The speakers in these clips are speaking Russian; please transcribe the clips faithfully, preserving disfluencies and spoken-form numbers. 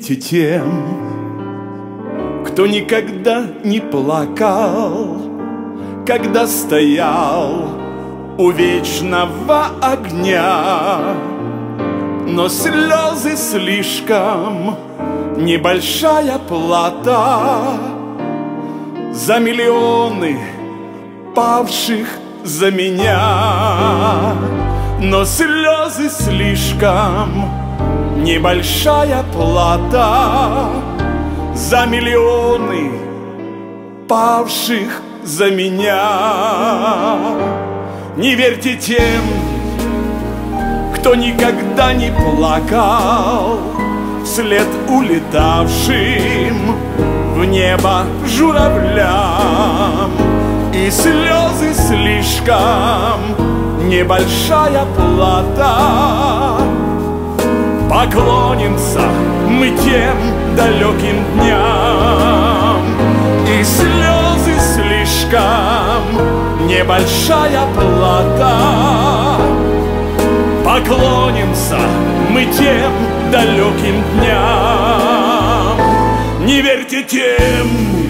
верьте тем, кто никогда не плакал, когда стоял у вечного огня. Но слезы слишком небольшая плата за миллионы павших за меня. Но слезы слишком небольшая плата за миллионы павших за меня. Не верьте тем, кто никогда не плакал вслед улетавшим в небо журавлям. И слезы слишком небольшая плата. Поклонимся мы тем далеким дням. И слезы слишком небольшая плата. Поклонимся мы тем далеким дням. Не верьте тем,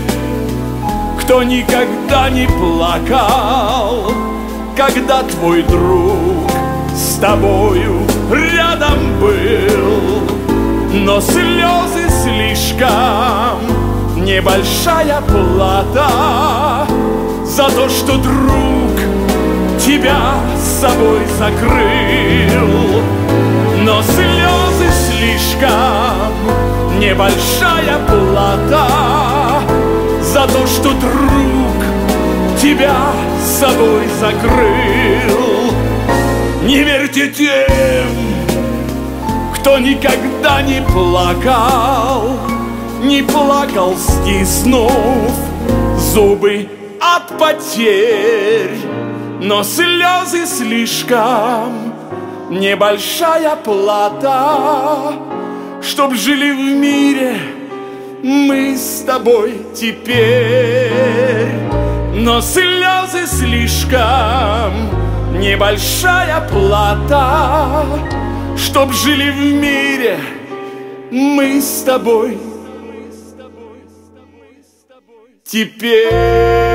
кто никогда не плакал, когда твой друг с тобою рядом был. Но слезы слишком небольшая плата за то, что друг тебя с собой закрыл. Но слезы слишком небольшая плата за то, что друг тебя с собой закрыл. Не верьте тем, кто никогда не плакал, не плакал, стиснув зубы от потерь. Но слезы слишком небольшая плата, чтоб жили в мире мы с тобой теперь. Но слезы слишком небольшая плата, чтоб жили в мире мы с тобой теперь.